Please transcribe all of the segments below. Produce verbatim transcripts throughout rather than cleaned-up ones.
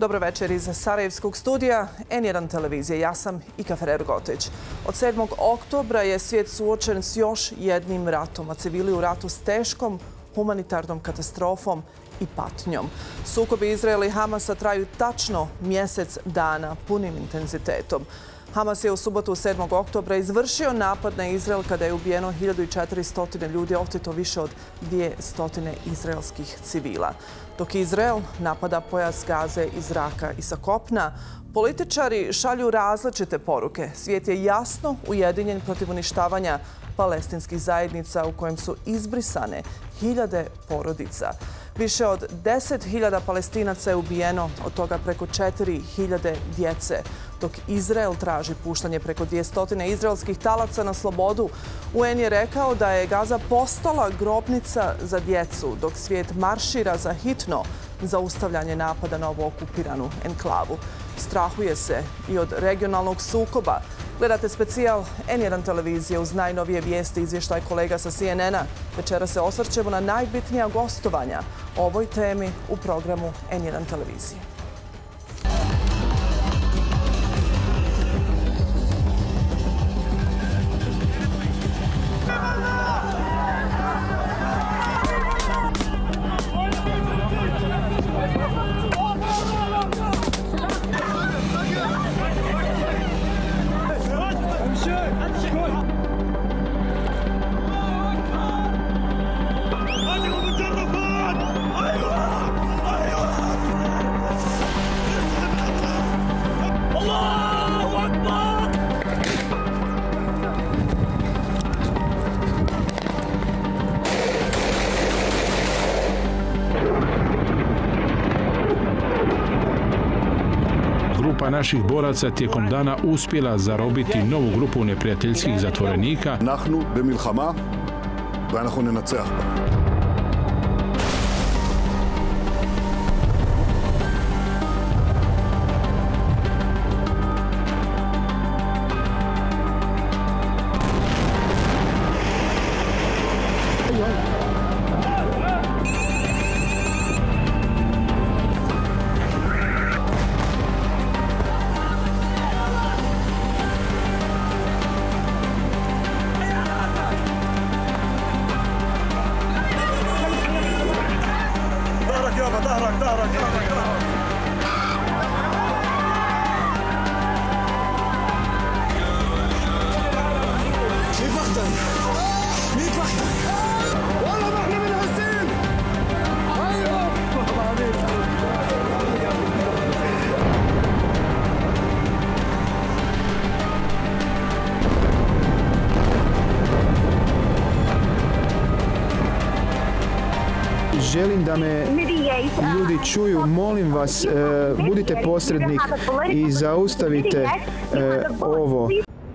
Dobro večer iz Sarajevskog studija N jedan televizije. Ja sam Ika Ferrer-Gotić. Od sedmog oktobra je svijet suočen s još jednim ratom, a civili u ratu s teškom humanitarnom katastrofom i patnjom. Sukobi Izraela i Hamasa traju tačno mjesec dana punim intenzitetom. Hamas je u subotu sedmog oktobra izvršio napad na Izrael kada je ubijeno hiljadu četiristo ljudi, oteto više od dvjesto izraelskih civila. Dok Izrael napada pojas Gaze iz zraka i sa kopna, političari šalju različite poruke. Svijet je jasno ujedinjen protiv uništavanja palestinskih zajednica u kojem su izbrisane hiljade porodica. Više od deset hiljada Palestinaca je ubijeno, od toga preko četiri hiljade djece. Dok Izrael traži puštanje preko dvjesto izraelskih talaca na slobodu, U N je rekao da je Gaza postala grobnica za djecu, dok svijet maršira za hitno zaustavljanje napada na ovu okupiranu enklavu. Strahuje se i od regionalnog sukoba. Gledate specijal N jedan televizije uz najnovije vijesti, izvještaj kolega sa C N N-a. Večera se osvrćemo na najbitnija gostovanja o ovoj temi u programu N jedan televizije. Grupa naših boraca tijekom dana uspjela zarobiti novu grupu neprijateljskih zatvorenika. אנחנו במלחמה ואנחנו ננצח בה. Želim da me ljudi čuju, molim vas, budite posrednik i zaustavite ovo.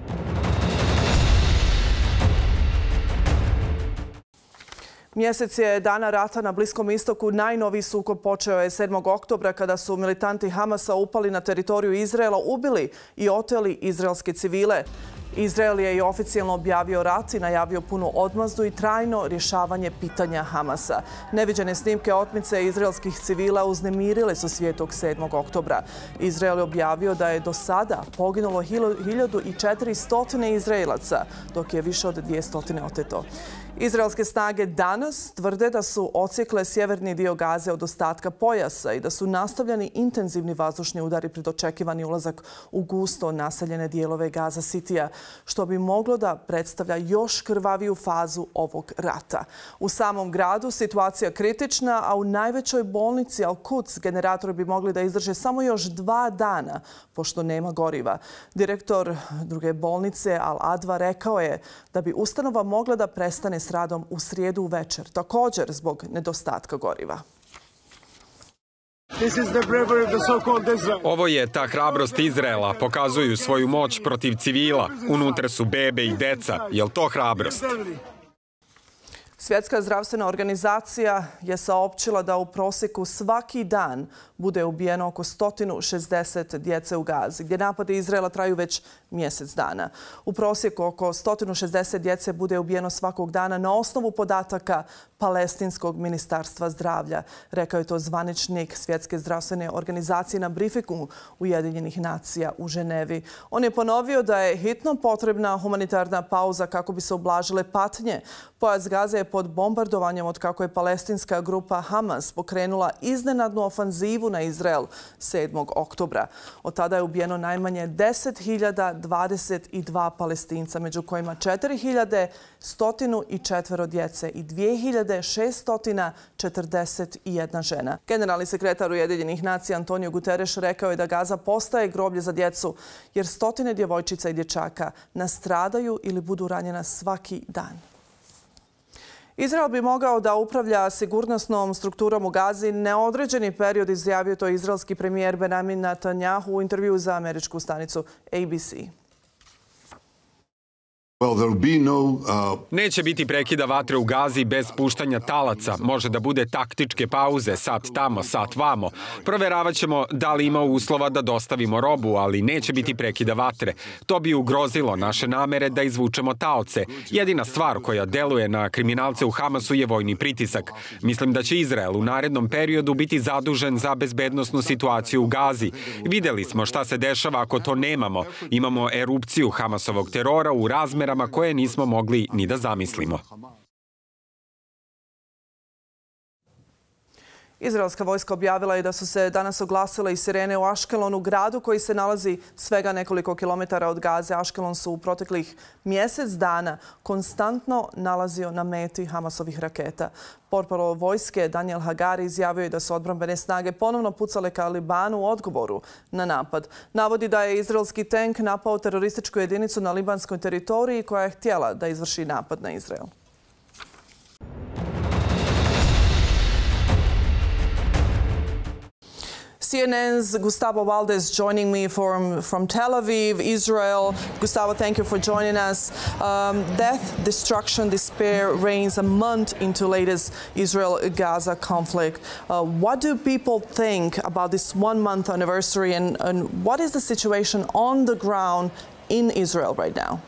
Mjesec je dana rata na Bliskom istoku. Najnoviji sukob počeo je sedmog oktobra kada su militanti Hamasa upali na teritoriju Izraela, ubili i oteli izraelske civile. Izrael je i oficijalno objavio rat i najavio punu odmazdu i trajno rješavanje pitanja Hamasa. Neviđene snimke otmice izraelskih civila uznemirile su svijet tog sedmog oktobra. Izrael je objavio da je do sada poginulo hiljadu četiristo Izraelaca, dok je više od dvjesto oteto. Izraelske snage danas tvrde da su odsjekle sjeverni dio Gaze od ostatka pojasa i da su nastavljeni intenzivni vazdušni udari pred očekivani ulazak u gusto naseljene dijelove Gaza Citya, što bi moglo da predstavlja još krvaviju fazu ovog rata. U samom gradu situacija kritična, a u najvećoj bolnici Al-Quds generatori bi mogli da izdrže samo još dva dana, pošto nema goriva. Direktor druge bolnice Al-Adva rekao je da bi ustanova mogla da prestane s radom u srijedu uvečer, također zbog nedostatka goriva. Ovo je ta hrabrost Izraela. Pokazuju svoju moć protiv civila. Unutra su bebe i deca. Jel to hrabrost? Svjetska zdravstvena organizacija je saopćila da u prosjeku svaki dan bude ubijeno oko sto šezdeset djece u Gazi, gdje napadi Izraela traju već mjesec dana. U prosjeku oko sto šezdeset djece bude ubijeno svakog dana na osnovu podataka Palestinskog ministarstva zdravlja. Rekao je to zvaničnik Svjetske zdravstvene organizacije na brifingu Ujedinjenih nacija u Ženevi. On je ponovio da je hitno potrebna humanitarna pauza kako bi se ublažile patnje. Pojas Gaze je pod bombardovanjem od kako je palestinska grupa Hamas pokrenula iznenadnu ofanzivu na Izrael sedmog oktobra. Od tada je ubijeno najmanje deset hiljada dvadeset dva Palestinca, među kojima četiri hiljade sto četiri djece i dvije hiljade šesto četrdeset jedna žena. Generalni sekretar Ujedinjenih nacija Antonio Guterres rekao je da Gaza postaje groblje za djecu jer stotine djevojčica i dječaka nastradaju ili budu ranjena svaki dan. Izrael bi mogao da upravlja sigurnosnom strukturom u Gazi neodređeni period, izjavio to izraelski premijer Benjamin Netanjahu u intervjuu za američku stanicu A B C. Neće biti prekida vatre u Gazi bez puštanja talaca. Može da bude taktičke pauze, sat tamo, sat vamo. Proveravat ćemo da li ima uslova da dostavimo robu, ali neće biti prekida vatre. To bi ugrozilo naše namere da izvučemo taoce. Jedina stvar koja deluje na kriminalce u Hamasu je vojni pritisak. Mislim da će Izrael u narednom periodu biti zadužen za bezbednosnu situaciju u Gazi. Videli smo šta se dešava ako to nemamo. Imamo erupciju Hamasovog terora u razmerama koje nismo mogli ni da zamislimo. Izraelska vojska objavila je da su se danas oglasile i sirene u Aškelonu, gradu koji se nalazi svega nekoliko kilometara od Gaze. Aškelon su u proteklih mjesec dana konstantno nalazio na meti Hamasovih raketa. Portparol vojske Daniel Hagari izjavio je da su odbrambene snage ponovno pucale ka Libanu u odgovoru na napad. Navodi da je izraelski tank napao terorističku jedinicu na libanskoj teritoriji koja je htjela da izvrši napad na Izrael. C N N's Gustavo Valdez joining me from, from Tel Aviv, Israel. Gustavo, thank you for joining us. Um, death, destruction, despair reigns a month into latest Israel-Gaza conflict. Uh, what do people think about this one-month anniversary, and, and what is the situation on the ground in Israel right now?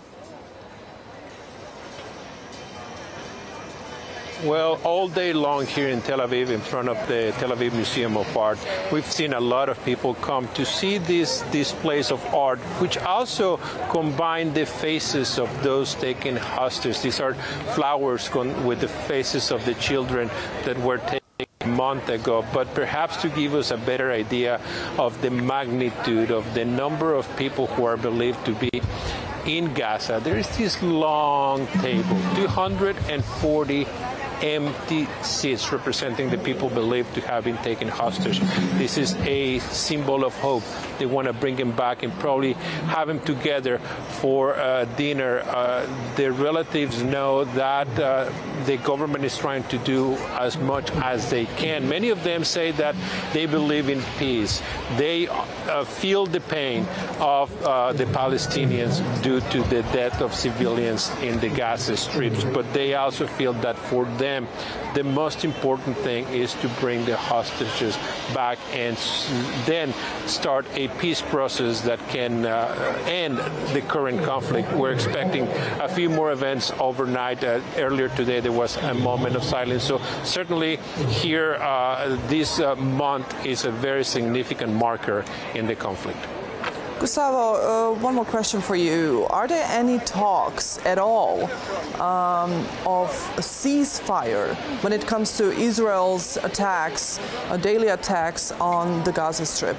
Well, all day long here in Tel Aviv, in front of the Tel Aviv Museum of Art, we've seen a lot of people come to see these displays of art, which also combine the faces of those taken hostage. These are flowers with the faces of the children that were taken a month ago, but perhaps to give us a better idea of the magnitude of the number of people who are believed to be in Gaza. There is this long table, two hundred forty empty seats representing the people believed to have been taken hostage. This is a symbol of hope. They want to bring them back and probably have them together for uh, dinner. Uh, their relatives know that uh, the government is trying to do as much as they can. Many of them say that they believe in peace. They uh, feel the pain of uh, the Palestinians due to the death of civilians in the Gaza strips, but they also feel that for them the most important thing is to bring the hostages back and then start a peace process that can uh, end the current conflict. We're expecting a few more events overnight. Uh, earlier today there was a moment of silence. So certainly here uh, this uh, month is a very significant marker in the conflict. Gustavo, uh, one more question for you. Are there any talks at all um, of a ceasefire when it comes to Israel's attacks, uh, daily attacks on the Gaza Strip?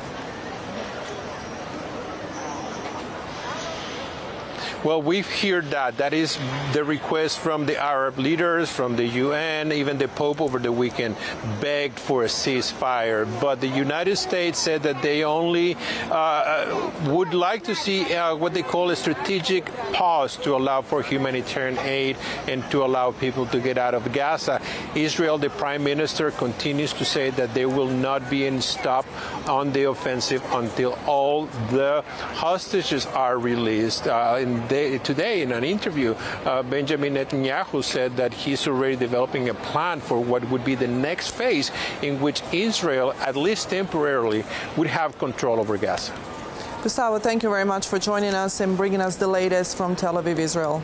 Well, we've heard that. That is the request from the Arab leaders, from the U N. Even the Pope over the weekend begged for a ceasefire. But the United States said that they only uh, would like to see uh, what they call a strategic pause to allow for humanitarian aid and to allow people to get out of Gaza. Israel, the Prime Minister, continues to say that there will not be any stop on the offensive until all the hostages are released. Uh, in today, today in an interview, uh, Benjamin Netanyahu said that he's already developing a plan for what would be the next phase in which Israel, at least temporarily, would have control over Gaza. Gustavo, thank you very much for joining us and bringing us the latest from Tel Aviv, Israel.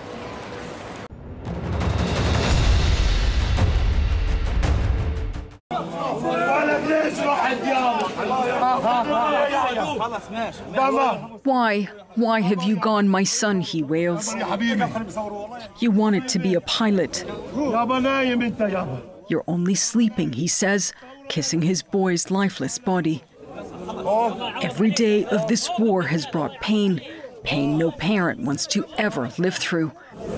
Why? Why have you gone, my son, he wails. You wanted to be a pilot. You're only sleeping, he says, kissing his boy's lifeless body. Every day of this war has brought pain, pain no parent wants to ever live through.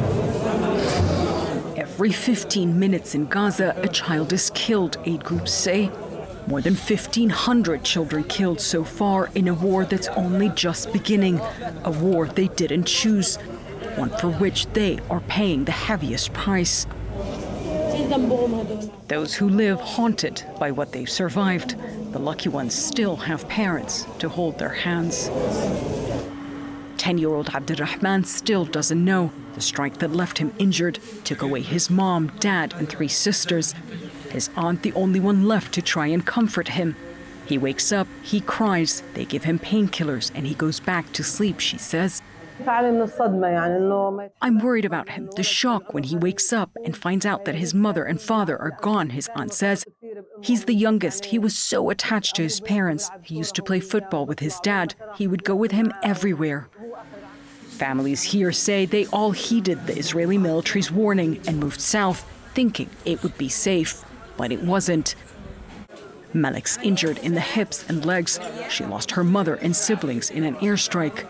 Every fifteen minutes in Gaza, a child is killed, aid groups say. More than fifteen hundred children killed so far in a war that's only just beginning, a war they didn't choose, one for which they are paying the heaviest price. Those who live haunted by what they've survived, the lucky ones still have parents to hold their hands. Ten-year-old Abdurrahman still doesn't know. The strike that left him injured took away his mom, dad, and three sisters. His aunt, the only one left to try and comfort him. He wakes up, he cries, they give him painkillers, and he goes back to sleep, she says. I'm worried about him, the shock when he wakes up and finds out that his mother and father are gone, his aunt says. He's the youngest. He was so attached to his parents. He used to play football with his dad. He would go with him everywhere. Families here say they all heeded the Israeli military's warning and moved south, thinking it would be safe. But it wasn't. Malik's injured in the hips and legs. She lost her mother and siblings in an airstrike.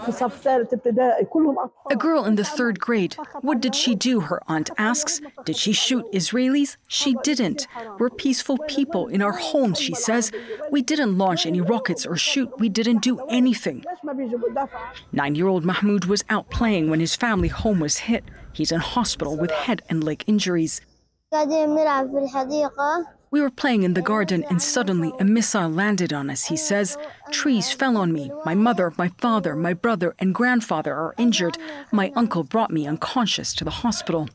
A girl in the third grade. What did she do, her aunt asks. Did she shoot Israelis? She didn't. We're peaceful people in our homes, she says. We didn't launch any rockets or shoot. We didn't do anything. Nine-year-old Mahmoud was out playing when his family home was hit. He's in hospital with head and leg injuries. We were playing in the garden and suddenly a missile landed on us, he says. Trees fell on me. My mother, my father, my brother and grandfather are injured. My uncle brought me unconscious to the hospital.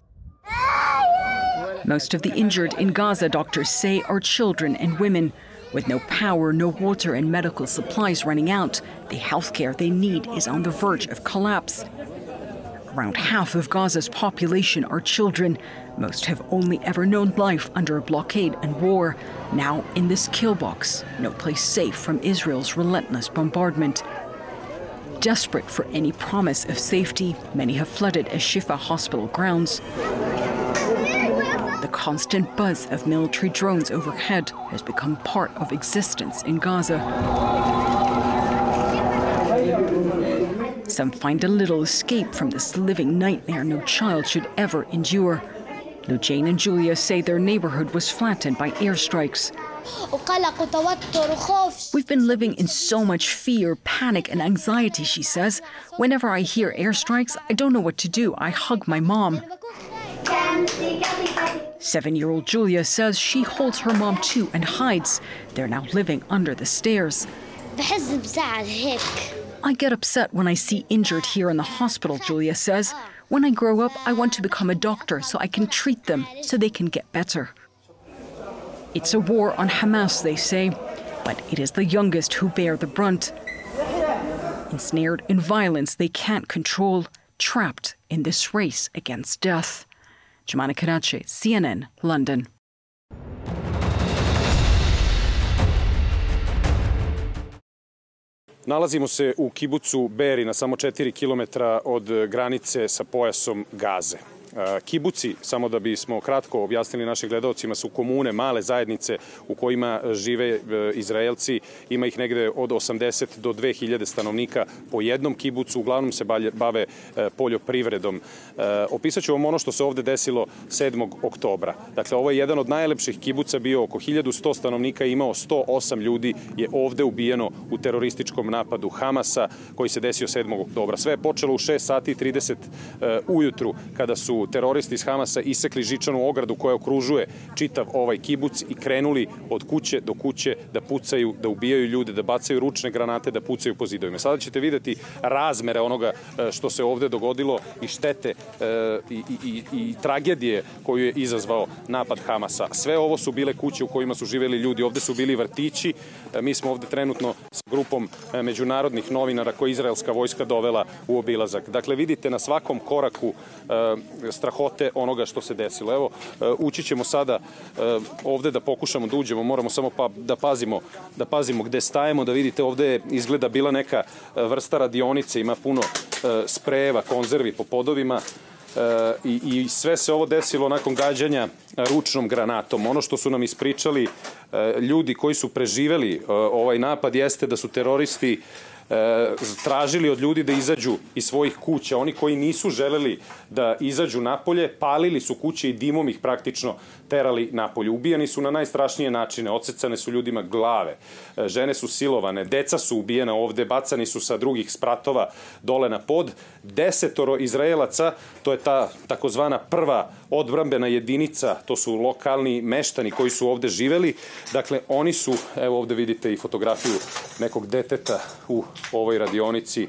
Most of the injured in Gaza, doctors say, are children and women. With no power, no water and medical supplies running out, the health care they need is on the verge of collapse. Around half of Gaza's population are children. Most have only ever known life under a blockade and war. Now in this kill box, no place safe from Israel's relentless bombardment. Desperate for any promise of safety, many have flooded as Shifa hospital grounds. The constant buzz of military drones overhead has become part of existence in Gaza. Some find a little escape from this living nightmare no child should ever endure. Lujain and Julia say their neighborhood was flattened by airstrikes. We've been living in so much fear, panic, and anxiety, she says. Whenever I hear airstrikes, I don't know what to do. I hug my mom. Seven-year-old Julia says she holds her mom too and hides. They're now living under the stairs. I get upset when I see injured here in the hospital, Julia says. When I grow up, I want to become a doctor so I can treat them, so they can get better. It's a war on Hamas, they say, but it is the youngest who bear the brunt. Ensnared in violence they can't control, trapped in this race against death. Jumana Karachi, C N N, London. Nalazimo se u kibucu Beri na samo četiri kilometra od granice sa pojasom Gaze. Kibuci, samo da bismo kratko objasnili našim gledalcima, su komune, male zajednice u kojima žive Izraelci. Ima ih negde od osamdeset do dve hiljade stanovnika po jednom kibucu. Uglavnom se bave poljoprivredom. Opisat ću vam ono što se ovde desilo sedmog oktobra. Dakle, ovo je jedan od najlepših kibuca, bio oko hiljadu sto stanovnika, imao sto osam ljudi, je ovde ubijeno u terorističkom napadu Hamasa koji se desio sedmog oktobra. Sve je počelo u šest sati i trideset ujutru kada su su teroristi iz Hamasa isekli žičanu ogradu koja okružuje čitav ovaj kibuc i krenuli od kuće do kuće da pucaju, da ubijaju ljude, da bacaju ručne granate, da pucaju po zidovima. Sada ćete vidjeti razmere onoga što se ovde dogodilo i štete i, i, i, i tragedije koju je izazvao napad Hamasa. Sve ovo su bile kuće u kojima su živeli ljudi. Ovde su bili vrtići. Mi smo ovde trenutno s grupom međunarodnih novinara koje izraelska vojska dovela u obilazak. Dakle, vidite na svakom koraku e, strahote onoga što se desilo. Evo, e, ući ćemo sada e, ovde da pokušamo da uđemo. Moramo samo pa, da pazimo, da pazimo gde stajemo, da vidite ovde izgleda bila neka vrsta radionice, ima puno e, sprejeva, konzervi po podovima. E, i, i sve se ovo desilo nakon gađanja ručnom granatom. Ono što su nam ispričali e, ljudi koji su preživeli e, ovaj napad jeste da su teroristi e, tražili od ljudi da izađu iz svojih kuća. Oni koji nisu želeli da izađu napolje, palili su kuće i dimom ih praktično terali napolje. Ubijani su na najstrašnije načine, odsecane su ljudima glave, žene su silovane, deca su ubijena ovde, bacani su sa drugih spratova dole na pod. Desetoro Izraelaca, to je ta takozvana prva odbrambena jedinica, to su lokalni meštani koji su ovde živeli. Dakle, oni su, evo ovde vidite i fotografiju nekog deteta u ovoj radionici,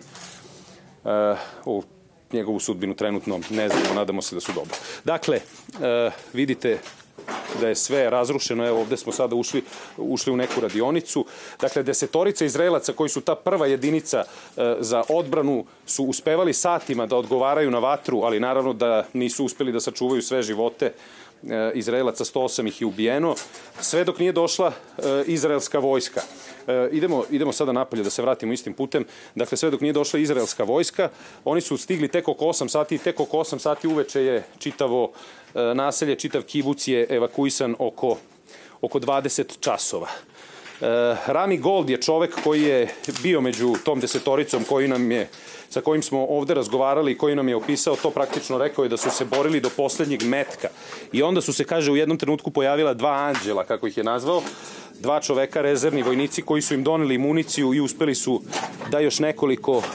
u njegovu sudbinu trenutno ne znamo, nadamo se da su dobro. Dakle, vidite da je sve razrušeno. Evo ovde smo sada ušli, ušli u neku radionicu. Dakle, desetorica Izraelaca koji su ta prva jedinica e, za odbranu su uspevali satima da odgovaraju na vatru, ali naravno da nisu uspeli da sačuvaju sve živote e, Izraelaca, sto osam ih je ubijeno, sve dok nije došla e, izraelska vojska. E, idemo, idemo sada napolje da se vratimo istim putem. Dakle, sve dok nije došla izraelska vojska, oni su stigli tek oko osam sati i tek oko osam sati uveče je čitavo e, naselje, čitav kibuc je evakuisan oko, oko dvadeset časova. E, Rami Gold je čovek koji je bio među tom desetoricom koji nam je, sa kojim smo ovde razgovarali i koji nam je opisao to, praktično rekao je da su se borili do poslednjeg metka. I onda su se, kaže, u jednom trenutku pojavila dva anđela, kako ih je nazvao, dva čoveka, rezervni vojnici koji su im doneli municiju i uspeli su da još nekoliko uh,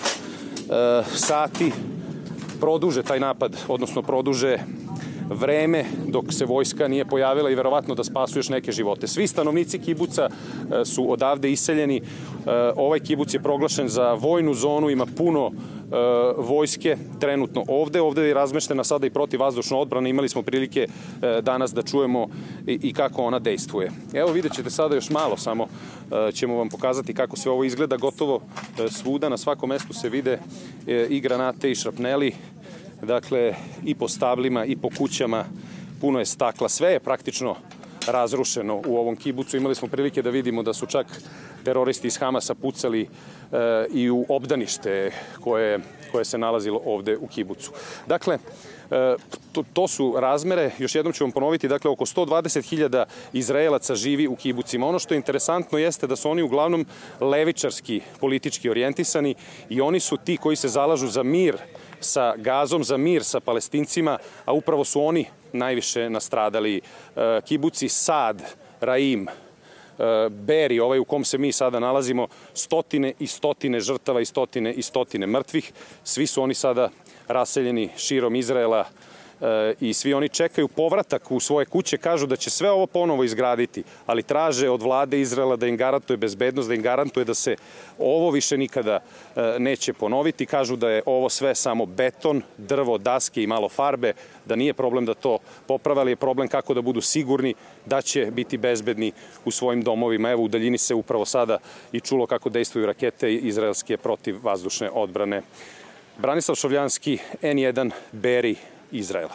sati produže taj napad, odnosno produže vreme dok se vojska nije pojavila i verovatno da spasu još neke živote. Svi stanovnici kibuca uh, su odavde iseljeni. Uh, ovaj kibuc je proglašen za vojnu zonu, ima puno vojske trenutno ovde. Ovde je razmeštena sada i protivvazdušna odbrana. Imali smo prilike danas da čujemo i kako ona dejstvuje. Evo vidjet ćete sada još malo, samo ćemo vam pokazati kako sve ovo izgleda. Gotovo svuda, na svakom mestu se vide i granate i šrapneli. Dakle, i po stablima i po kućama puno je stakla. Sve je praktično razrušeno u ovom kibucu. Imali smo prilike da vidimo da su čak teroristi iz Hamasa pucali e, i u obdanište koje, koje se nalazilo ovde u kibucu. Dakle, e, to, to su razmere, još jednom ću vam ponoviti, dakle, oko sto dvadeset hiljada Izraelaca živi u kibucima. Ono što je interesantno jeste da su oni uglavnom levičarski, politički orijentisani i oni su ti koji se zalažu za mir sa Gazom, za mir sa Palestincima, a upravo su oni najviše nastradali. E, kibuci Sad, Raim, Beri, ovaj u kom se mi sada nalazimo, stotine i stotine žrtava i stotine i stotine mrtvih. Svi su oni sada raseljeni širom Izraela e, i svi oni čekaju povratak u svoje kuće. Kažu da će sve ovo ponovo izgraditi, ali traže od vlade Izraela da im garantuje bezbednost, da im garantuje da se ovo više nikada e, neće ponoviti. Kažu da je ovo sve samo beton, drvo, daske i malo farbe, da nije problem da to poprave, ali je problem kako da budu sigurni da će biti bezbedni u svojim domovima. Evo, u daljini se upravo sada i čulo kako dejstvuju rakete izraelske protivvazdušne odbrane. Branislav Šovljanski, N jedan, Beri, Izraela.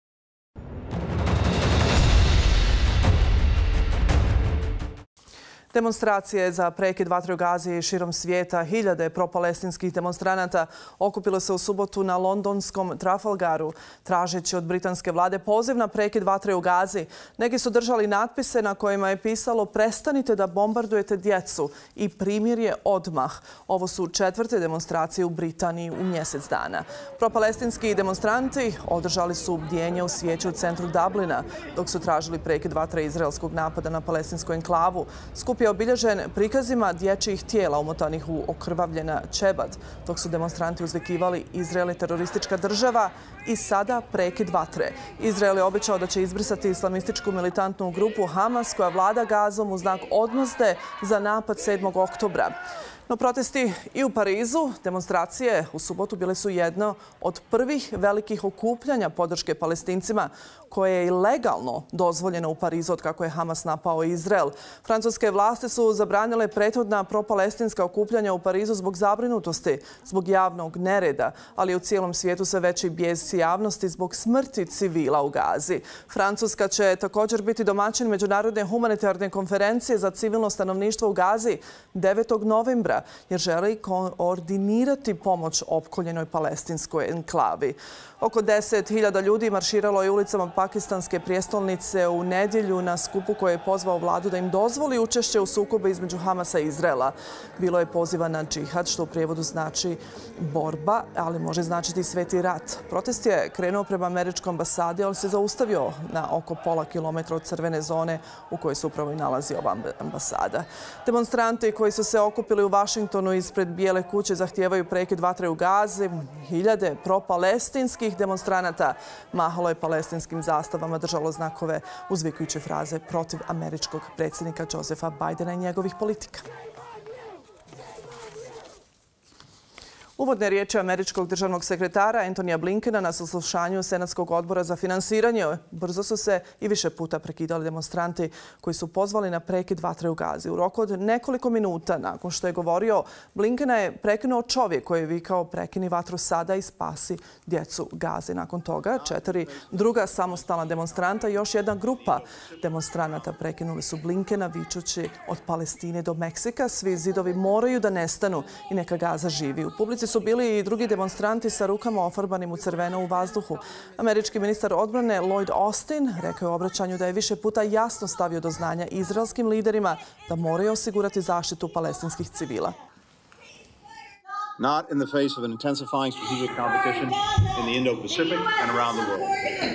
Demonstracije za prekid vatre u Gazi širom svijeta, hiljade propalestinskih demonstranata okupilo se u subotu na londonskom Trafalgaru, tražeći od britanske vlade poziv na prekid vatre u Gazi. Neki su držali natpise na kojima je pisalo "Prestanite da bombardujete djecu" i "Primirje odmah". Ovo su četvrte demonstracije u Britaniji u mjesec dana. Propalestinski demonstranti održali su bdjenje u svijeću u centru Dublina, dok su tražili prekid vatre izraelskog napada na palestinsku enklavu. Skup je obilježen prikazima dječjih tijela umotanih u okrvavljena ćebad, dok su demonstranti uzvikivali Izrael je teroristička država i sada prekid vatre. Izrael je obećao da će izbrisati islamističku militantnu grupu Hamas koja vlada Gazom u znak odmazde za napad sedmog oktobra. No protesti i u Parizu, demonstracije u subotu bile su jedno od prvih velikih okupljanja podrške Palestincima koje je i legalno dozvoljeno u Parizu od kako je Hamas napao Izrael. Francuske vlasti su zabranile prethodna propalestinska okupljanja u Parizu zbog zabrinutosti, zbog javnog nereda, ali u cijelom svijetu sve veći bijes javnosti zbog smrti civila u Gazi. Francuska će također biti domaćin Međunarodne humanitarne konferencije za civilno stanovništvo u Gazi devetog novembra, jer želi koordinirati pomoć opkoljenoj palestinskoj enklavi. Oko deset hiljada ljudi marširalo je ulicama pakistanske prijestolnice u nedjelju na skupu koji je pozvao vladu da im dozvoli učešće u sukobu između Hamasa i Izraela. Bilo je poziva na džihad, što u prijevodu znači borba, ali može značiti i sveti rat. Protest je krenuo prema američkoj ambasadi, ali se zaustavio na oko pola kilometra od crvene zone u kojoj se upravo i nalazi ova ambasada. Demonstranti koji su se okupili u Vašingtonu ispred Bijele kuće zahtijevaju prekid vatre u Gazi. Hiljade propalestinskih demonstranata mahalo je palestinskim zastavama, držalo znakove uzvikujuće fraze protiv američkog predsjednika Josefa Bajdena i njegovih politika. Uvodne riječi američkog državnog sekretara Antonija Blinkena na saslušanju Senatskog odbora za finansiranje brzo su se i više puta prekidali demonstranti koji su pozvali na prekid vatre u Gazi. U roku od nekoliko minuta nakon što je govorio, Blinkena je prekinuo čovjek koji je vikao prekini vatru sada i spasi djecu Gazi. Nakon toga četiri druga samostalna demonstranta i još jedna grupa demonstranata prekinuli su Blinkena vičući od Palestine do Meksika. Svi zidovi moraju da nestanu i neka Gaza živi. U publici su bili i drugi demonstranti sa rukama ofarbanim u crveno u vazduhu. Američki ministar odbrane Lloyd Austin rekao je u obraćanju da je više puta jasno stavio do znanja izraelskim liderima da moraju osigurati zaštitu palestinskih civila. Not in the face of an intensifying strategic competition in the Indo-Pacific and around the world.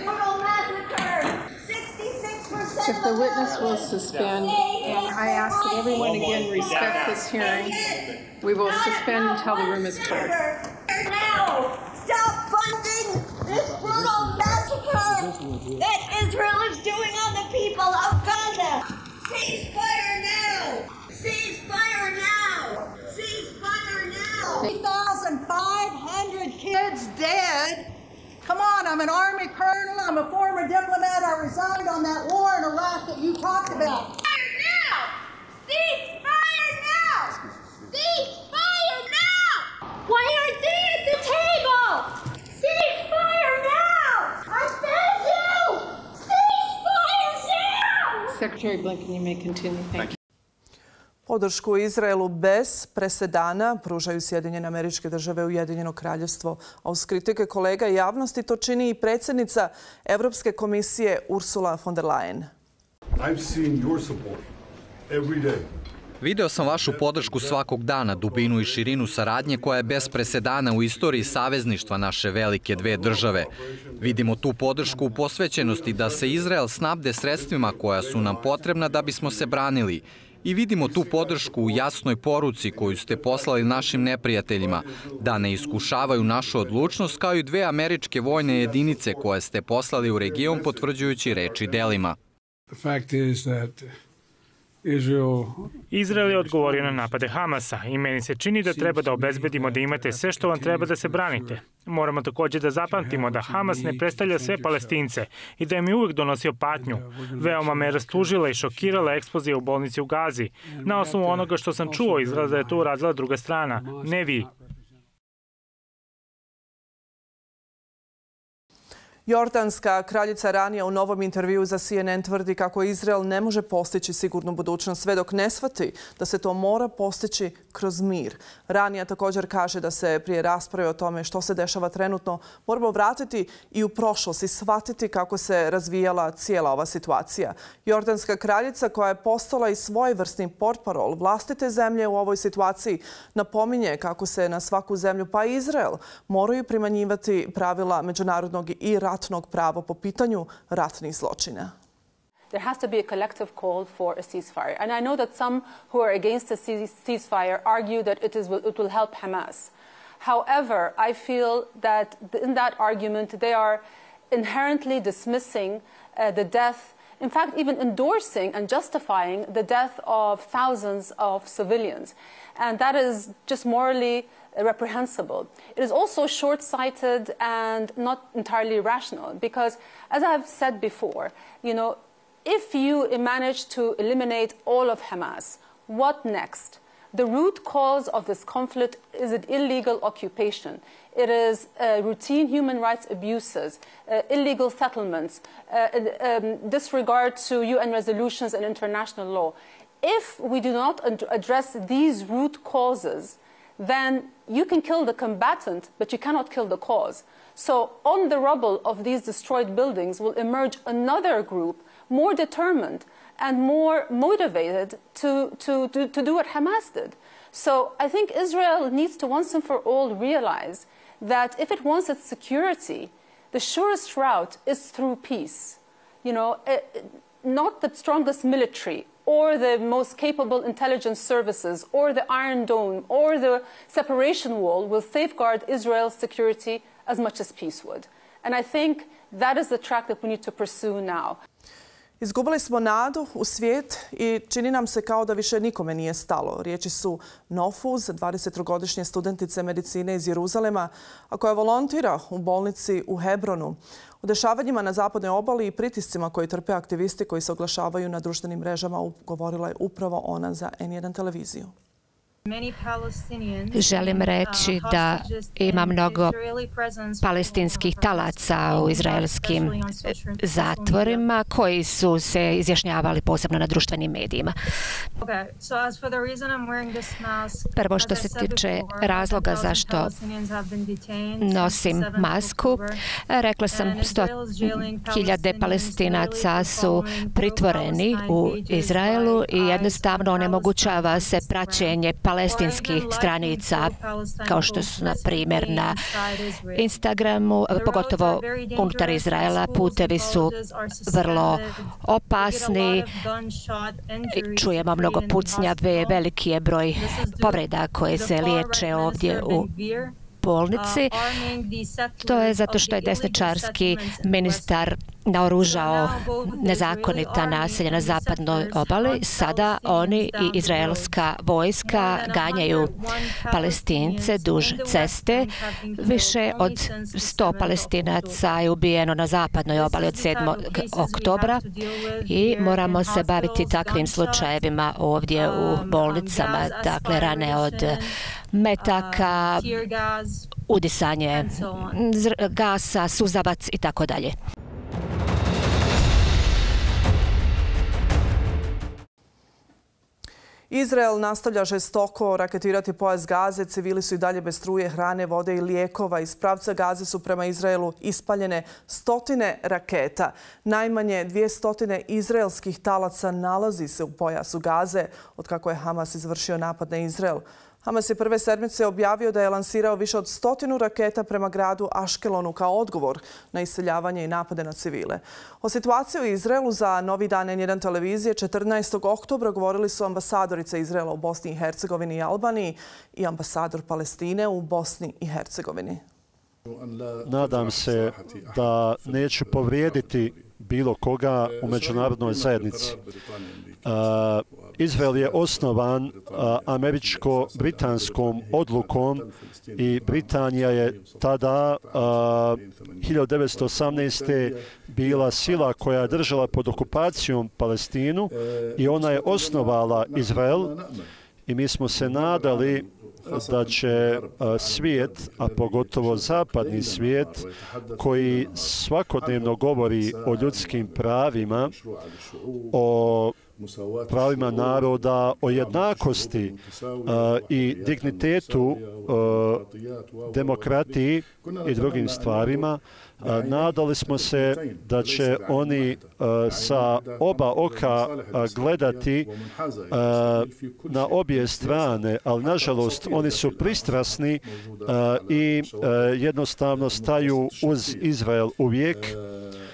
If the witness will suspend, and I ask that everyone again respect this hearing, we will suspend until the room is cleared. Now, stop funding this brutal massacre that Israel is doing on the people of Gaza. Cease fire now! Cease fire now! Cease fire now! three thousand five hundred kids dead. Come on, I'm an Army colonel, I'm a former diplomat, I resigned on that war in Iraq that you talked about. Fire now! Cease fire now! Cease fire now! Why aren't they at the table? Cease fire now! I said you! Cease fire now! Secretary Blinken, you may continue. Thank you. Podršku Izraelu bez presedana pružaju Sjedinjene Američke Države i Ujedinjeno Kraljevstvo. A uz kritike kolega i javnosti to čini i predsjednica Evropske komisije Ursula von der Leyen. I've seen your support every day. Video sam vašu podršku svakog dana, dubinu i širinu saradnje koja je bez presedana u istoriji savezništva naše velike dve države. Vidimo tu podršku u posvećenosti da se Izrael snabde sredstvima koja su nam potrebna da bismo se branili. I vidimo tu podršku u jasnoj poruci koju ste poslali našim neprijateljima, da ne iskušavaju našu odlučnost, kao i dve američke vojne jedinice koje ste poslali u region potvrđujući reči delima. Izrael je odgovorio na napade Hamasa i meni se čini da treba da obezbedimo da imate sve što vam treba da se branite. Moramo također da zapamtimo da Hamas ne predstavlja sve Palestince i da im je uvijek donosio patnju. Veoma me rastužila i šokirala eksplozija u bolnici u Gazi. Na osnovu onoga što sam čuo, izgleda da je to uradila druga strana, ne vi. Jordanska kraljica ranije u novom intervjuu za C N N tvrdi kako Izrael ne može postići sigurnu budućnost sve dok ne shvati da se to mora postići kroz mir. Ranija također kaže da se prije rasprave o tome što se dešava trenutno moramo vratiti i u prošlost i shvatiti kako se razvijala cijela ova situacija. Jordanska kraljica koja je postala i svojevrsni portparol vlastite zemlje u ovoj situaciji napominje kako se na svaku zemlju pa i Izrael moraju primanjivati pravila međunarodnog i ratnog prava po pitanju ratnih zločina. there has to be a collective call for a ceasefire. And I know that some who are against a ceasefire argue that it, is, it will help Hamas. However, I feel that in that argument, they are inherently dismissing uh, the death, in fact, even endorsing and justifying the death of thousands of civilians. And that is just morally reprehensible. It is also short-sighted and not entirely rational because, as I've said before, you know, if you manage to eliminate all of Hamas, what next? The root cause of this conflict is an illegal occupation. It is uh, routine human rights abuses, uh, illegal settlements, uh, um, disregard to U N resolutions and international law. If we do not ad address these root causes, then you can kill the combatant, but you cannot kill the cause. So on the rubble of these destroyed buildings will emerge another group more determined and more motivated to, to, to, to do what Hamas did. So I think Israel needs to once and for all realize that if it wants its security, the surest route is through peace. You know, not the strongest military or the most capable intelligence services or the Iron Dome or the separation wall will safeguard Israel's security as much as peace would. And I think that is the track that we need to pursue now. Izgubili smo nadu u svijet i čini nam se kao da više nikome nije stalo. Riječi su Nofuz, dvadesettrogodišnje studentice medicine iz Jeruzalema, a koja volontira u bolnici u Hebronu. O dešavanjima na zapadnoj obali i pritiscima koji trpe aktivisti koji se oglašavaju na društvenim mrežama govorila je upravo ona za N jedan televiziju. Želim reći da ima mnogo palestinskih talaca u izraelskim zatvorima koji su se izjašnjavali posebno na društvenim medijima. Prvo što se tiče razloga zašto nosim masku, rekla sam sto hiljade Palestinaca su pritvoreni u Izraelu i jednostavno onemogućava se praćenje palestinskih stranica, kao što su, na primjer, na Instagramu, pogotovo unutar Izraela. Putevi su vrlo opasni, čujemo mnogo pucnjave, veliki je broj povreda koje se liječe ovdje u bolnici. To je zato što je desničarski ministar naoružao nezakonita naselja na zapadnoj obali. Sada oni i izraelska vojska ganjaju Palestince duž ceste. Više od sto Palestinaca je ubijeno na zapadnoj obali od sedmog oktobra i moramo se baviti takvim slučajevima ovdje u bolnicama. Dakle, rane od metaka, udisanje gasa, suzavac i tako dalje. Izrael nastavlja žestoko raketirati pojas Gaze. Civili su i dalje bez struje, hrane, vode i lijekova. Iz pravca Gaze su prema Izraelu ispaljene stotine raketa. Najmanje dvije stotine izraelskih talaca nalazi se u pojasu Gaze otkako je Hamas izvršio napad na Izrael. Hamas je prve sedmice objavio da je lansirao više od stotinu raketa prema gradu Aškelonu kao odgovor na iseljavanje i napade na civile. O situaciji u Izraelu za Novi dan N jedan televizije četrnaestog oktobra govorili su ambasadorica Izraela u Bosni i Hercegovini i Albaniji i ambasador Palestine u Bosni i Hercegovini. Nadam se da neću povrijediti bilo koga u međunarodnoj zajednici. Izrael je osnovan američko-britanskom odlukom i Britanija je tada hiljadu devetsto osamnaeste. bila sila koja je držala pod okupacijom Palestinu i ona je osnovala Izrael i mi smo se nadali da će svijet, a pogotovo zapadni svijet, koji svakodnevno govori o ljudskim pravima, o pravima naroda, o jednakosti i dignitetu, demokratiji i drugim stvarima, nadali smo se da će oni sa oba oka gledati na obje strane, ali nažalost oni su pristrasni i jednostavno staju uz Izrael uvijek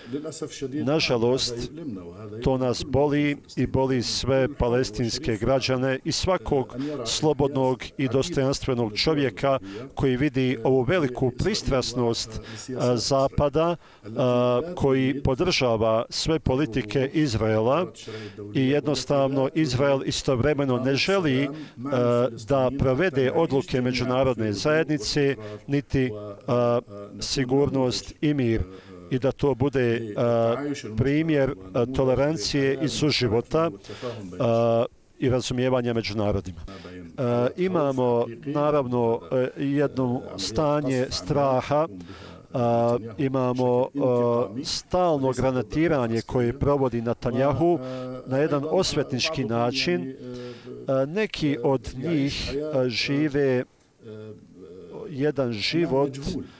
Nažalost, to nas boli i boli sve palestinske građane i svakog slobodnog i dostojanstvenog čovjeka koji vidi ovu veliku pristrasnost Zapada, koji podržava sve politike Izraela i jednostavno Izrael istovremeno ne želi da provede odluke međunarodne zajednice, niti sigurnost i mir, i da to bude primjer tolerancije i suživota i razumijevanja među narodima. Imamo naravno jedno stanje straha, imamo stalno granatiranje koje provodi Netanjahu na jedan osvetnički način. Neki od njih žive jedan život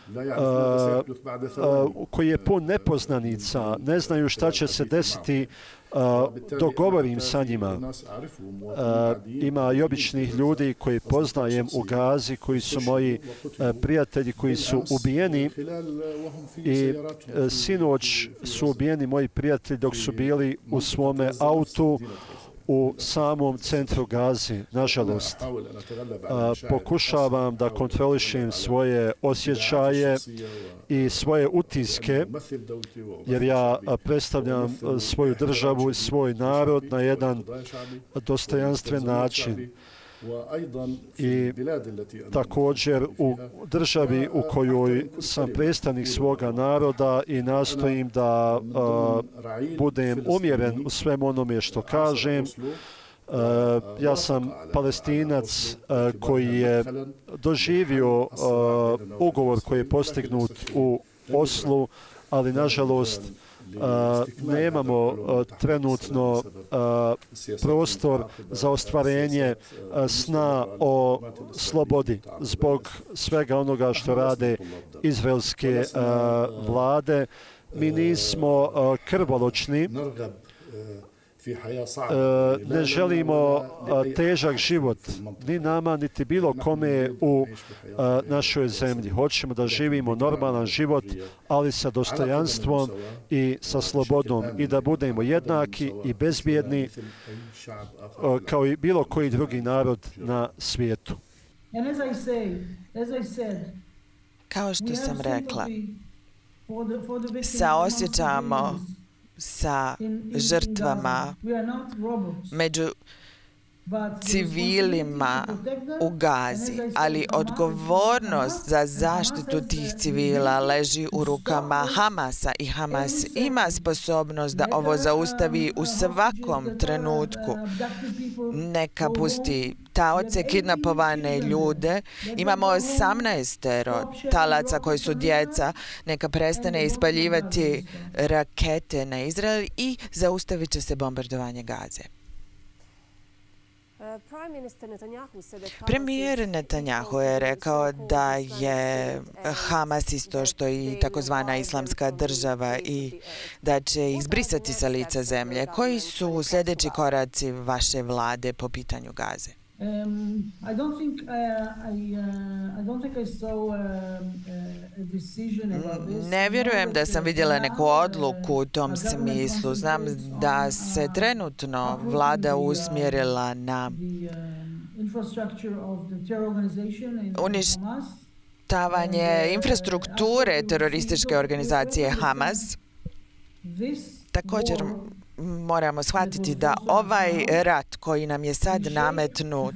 koji je pun nepoznanica, ne znaju šta će se desiti dok govorim sa njima. Ima i običnih ljudi koji poznajem u Gazi, koji su moji prijatelji, koji su ubijeni i sinoć su ubijeni moji prijatelji dok su bili u svome autu u samom centru Gazi, nažalost. Pokušavam da kontrolišem svoje osjećaje i svoje utiske, jer ja predstavljam svoju državu i svoj narod na jedan dostojanstven način. I također u državi u kojoj sam predstavnik svoga naroda i nastojim da a, budem umjeren u svem onome što kažem. A, ja sam Palestinac a, koji je doživio a, ugovor koji je postignut u Oslu, ali nažalost Uh, nemamo uh, trenutno uh, prostor za ostvarenje uh, sna o slobodi zbog svega onoga što rade izraelske uh, vlade. Mi nismo uh, krvoločni, Uh, ne želimo uh, težak život ni nama, niti bilo kome u uh, našoj zemlji. Hoćemo da živimo normalan život, ali sa dostojanstvom i sa slobodom i da budemo jednaki i bezbjedni uh, kao i bilo koji drugi narod na svijetu. Kao što sam rekla, saosjećamo sa žrtvama među civilima u Gazi, ali odgovornost za zaštitu tih civila leži u rukama Hamasa i Hamas ima sposobnost da ovo zaustavi u svakom trenutku. Neka pusti taoce, kidnapovane ljude. Imamo osamnaest talaca koji su djeca. Neka prestane ispaljivati rakete na Izrael i zaustavit će se bombardovanje Gaze. Premijer Netanjahu je rekao da je Hamas isto što i takozvana islamska država i da će izbrisati sa lica zemlje. Koji su sljedeći koraci vaše vlade po pitanju Gaze? Ne vjerujem da sam vidjela neku odluku u tom smislu. Znam da se trenutno vlada usmjerila na uništavanje infrastrukture terorističke organizacije Hamas. Također moramo shvatiti da ovaj rat koji nam je sad nametnut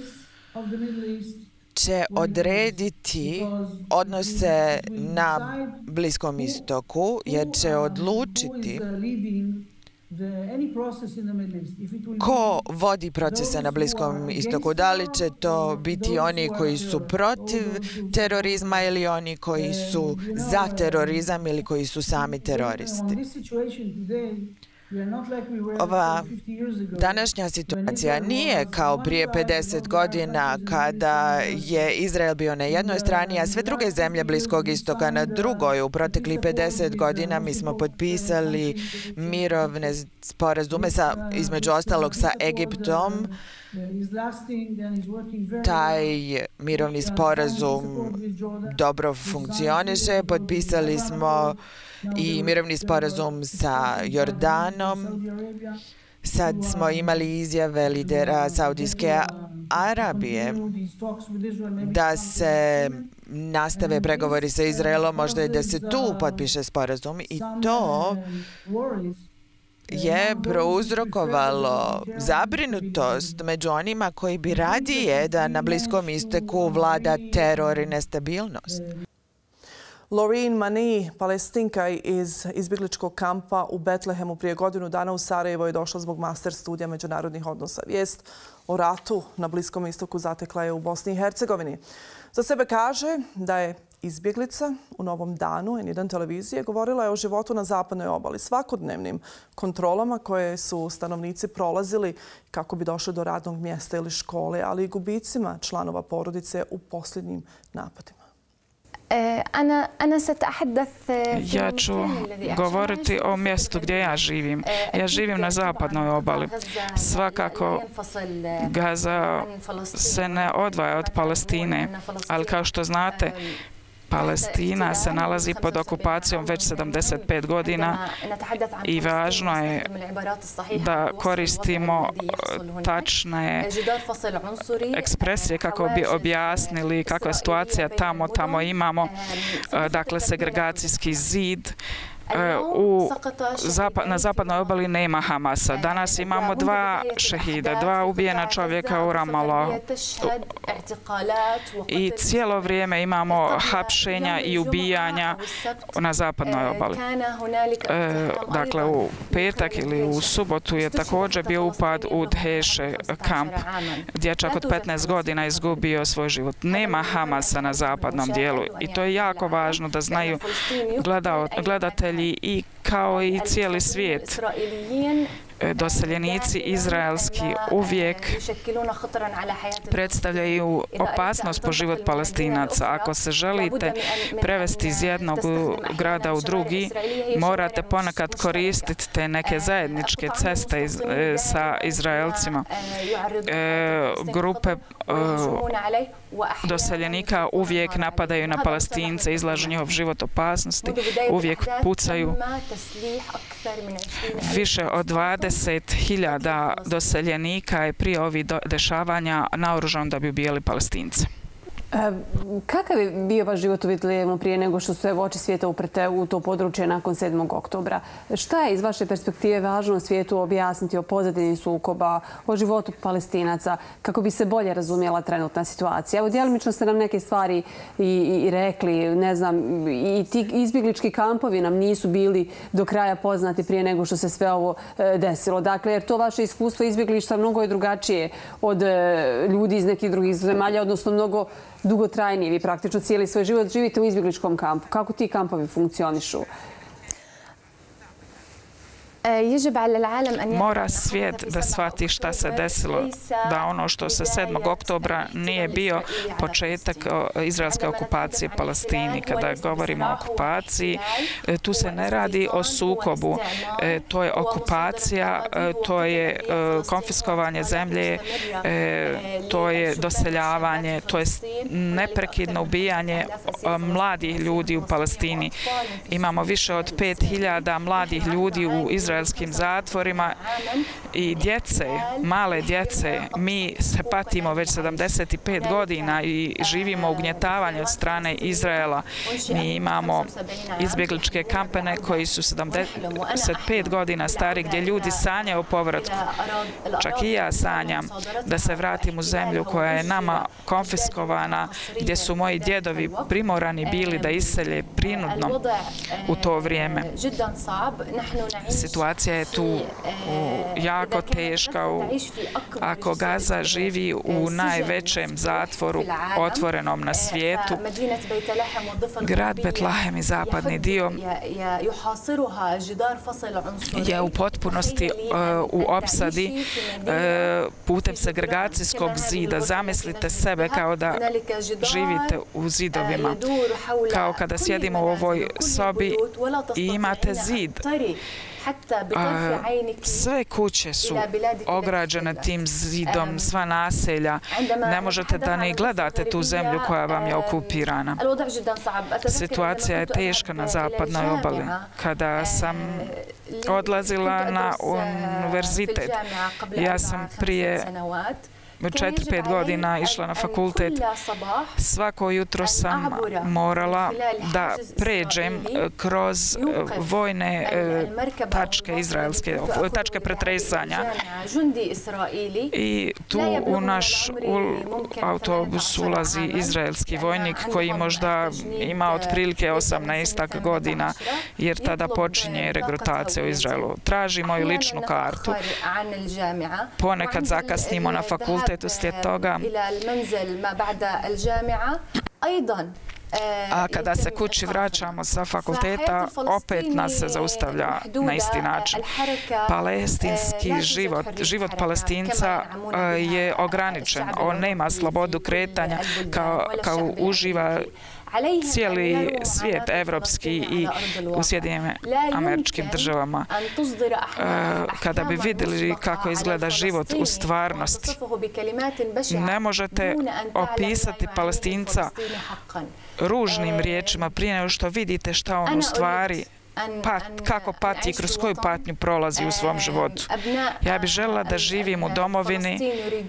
će odrediti odnose na Bliskom istoku, jer će odlučiti ko vodi procese na Bliskom istoku. Da li će to biti oni koji su protiv terorizma ili oni koji su za terorizam ili koji su sami teroristi. Ova današnja situacija nije kao prije pedeset godina kada je Izrael bio na jednoj strani, a sve druge zemlje Bliskog istoka na drugoj. U proteklih pedeset godina mi smo potpisali mirovne sporazume sa, između ostalog sa Egiptom. Taj mirovni sporazum dobro funkcioniše. Potpisali smo i mirovni sporazum sa Jordanom. Sad smo imali izjave lidera Saudijske Arabije da se nastave pregovori sa Izraelom, možda i da se tu potpiše sporazum, i to je prouzrokovalo zabrinutost među onima koji bi radije da na Bliskom istoku vlada teror i nestabilnost. Laureen Mani, Palestinka iz izbjegličkog kampa u Betlehemu, prije godinu dana u Sarajevo je došla zbog master studija međunarodnih odnosa. Vijest o ratu na Bliskom istoku zatekla je u Bosni i Hercegovini. Za sebe kaže da je izbjeglica. U Novom danu en jedan televizije govorila je o životu na zapadnoj obali, svakodnevnim kontrolama koje su stanovnici prolazili kako bi došli do radnog mjesta ili škole, ali i gubicima članova porodice u posljednjim napadima. Ja ću govoriti o mjestu gdje ja živim. Ja živim na zapadnoj obali. Svakako Gaza se ne odvaja od Palestine, ali kao što znate, Palestina se nalazi pod okupacijom već sedamdeset pet godina i važno je da koristimo tačne ekspresije kako bi objasnili kakva je situacija tamo. Tamo imamo, dakle, segregacijski zid. U, na zapadnoj obali nema Hamasa. Danas imamo dva šehida, dva ubijena čovjeka u Ramallahu. I cijelo vrijeme imamo hapšenja i ubijanja na zapadnoj obali. E, dakle, u petak ili u subotu je također bio upad u Dheše kamp. Dječak od petnaest godina izgubio svoj život. Nema Hamasa na zapadnom dijelu i to je jako važno da znaju gledatelji i kao i cijeli svijet. Doseljenici izraelski uvijek predstavljaju opasnost po život Palestinaca. Ako se želite prevesti iz jednog grada u drugi, morate ponekad koristiti te neke zajedničke ceste iz, e, sa Izraelcima. E, grupe e, doseljenika uvijek napadaju na Palestince, izlažu njihov život opasnosti, uvijek pucaju. Više od dvadeset hiljada doseljenika je prije ovih dešavanja naoružano da bi ubijali Palestince. Kakav je bio vaš život u Betlehemu prije nego što su oči svijeta uprte u to područje nakon sedmog oktobra? Šta je iz vaše perspektive važno svijetu objasniti o pozadini sukoba, o životu Palestinaca, kako bi se bolje razumjela trenutna situacija? Evo, djelomično ste nam neke stvari i, i rekli, ne znam, i ti izbjeglički kampovi nam nisu bili do kraja poznati prije nego što se sve ovo desilo. Dakle, jer to vaše iskustvo izbjeglištva mnogo je drugačije od ljudi iz nekih drugih zemalja, odnosno mnogo dugotrajnije. Vi praktično cijeli svoj život živite u izbjegličkom kampu. Kako ti kampovi funkcionišu? Mora svijet da shvati šta se desilo, da ono što se sedmog oktobra nije bio početak izraelske okupacije Palestini. Kada govorimo o okupaciji, tu se ne radi o sukobu. To je okupacija, to je konfiskovanje zemlje, to je doseljavanje, to je neprekidno ubijanje mladih ljudi u Palestini. Imamo više od pet hiljada mladih ljudi u izraelskim zatvorima i djece, male djece. Mi se patimo već sedamdeset pet godina i živimo ugnjetavanje od strane Izraela. Mi imamo izbjegličke kampane koji su sedamdeset pet godina stari, gdje ljudi sanjaju o povratku. Čak i ja sanjam da se vratim u zemlju koja je nama konfiskovana, gdje su moji djedovi primorani bili da iselje prinudno u to vrijeme. Situacija situacija je tu jako teška. Ako Gaza živi u najvećem zatvoru otvorenom na svijetu, grad Betlehem i zapadni dio je u potpunosti u opsadi putem segregacijskog zida. Zamislite sebe kao da živite u zidovima, kao kada sjedimo u ovoj sobi i imate zid. A, sve kuće su ograđene tim zidom, sva naselja. Ne možete da ne gledate tu zemlju koja vam je okupirana. Situacija je teška na zapadnoj obali. Kada sam odlazila na univerzitet, ja sam prije četiri pet godina išla na fakultet. Svako jutro sam morala da pređem kroz vojne tačke izraelske, tačke pretresanja. I tu u naš autobus ulazi izraelski vojnik koji možda ima otprilike osamnaest godina, jer tada počinje regrutacija u Izraelu. Traži moju ličnu kartu. Ponekad zakasnimo na fakultet uslijed toga. A kada se kući vraćamo sa fakulteta, opet nas se zaustavlja na isti način. Palestinski život, život Palestinca je ograničen. On nema slobodu kretanja kao, kao uživa cijeli svijet evropski i u Sjedinjenim Američkim Državama. Kada bi vidjeli kako izgleda život u stvarnosti, ne možete opisati Palestinca ružnim riječima prije nego što vidite šta on u stvari pat, kako pati i kroz koju patnju prolazi u svom životu. Ja bih željela da živim u domovini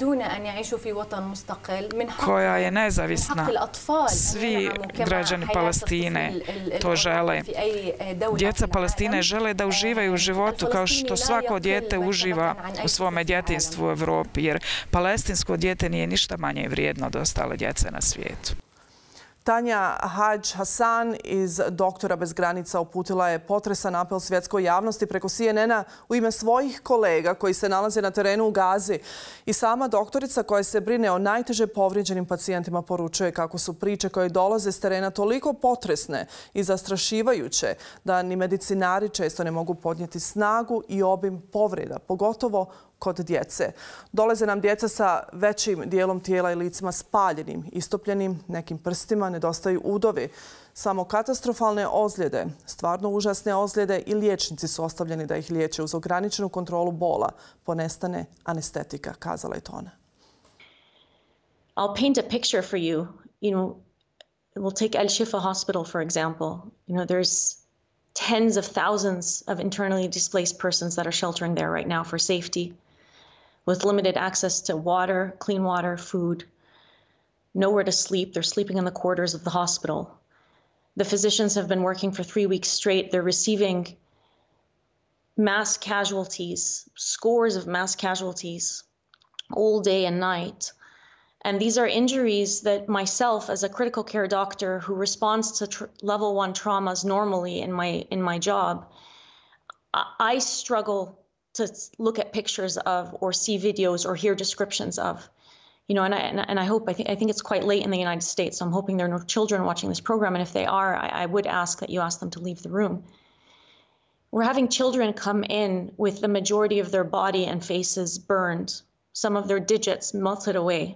koja je nezavisna. Svi građani Palestine to žele. Djeca Palestine žele da uživaju u životu kao što svako dijete uživa u svome djetinjstvu u Evropi, jer palestinsko dijete nije ništa manje vrijedno od ostale djece na svijetu. Tanja Hadž Hasan iz Doktora bez granica uputila je potresan apel svjetskoj javnosti preko C N N-a u ime svojih kolega koji se nalaze na terenu u Gazi. I sama doktorica koja se brine o najteže povrijeđenim pacijentima poručuje kako su priče koje dolaze s terena toliko potresne i zastrašivajuće da ni medicinari često ne mogu podnijeti snagu i obim povreda, pogotovo kod djece. Dolaze nam djeca sa većim dijelom tijela i licima spaljenim, istopljenim, nekim prstima, nedostaju udovi. Samo katastrofalne ozljede, stvarno užasne ozljede i liječnici su ostavljeni da ih liječe uz ograničenu kontrolu bola, ponestane anestetika, kazala je to ona. I'll paint a picture for you. You know, we'll take Al Shifa Hospital, for example. You know, there's tens of thousands of internally displaced persons that are sheltering there right now for safety, with limited access to water, clean water, food, nowhere to sleep. They're sleeping in the quarters of the hospital. The physicians have been working for three weeks straight. They're receiving mass casualties, scores of mass casualties, all day and night. And these are injuries that myself, as a critical care doctor who responds to tr- level one traumas normally in my in my job, I, I struggle to look at pictures of or see videos or hear descriptions of. You know, and I and I hope I think I think it's quite late in the United States. So I'm hoping there are no children watching this program, and if they are, I, I would ask that you ask them to leave the room. We're having children come in with the majority of their body and faces burned, some of their digits melted away,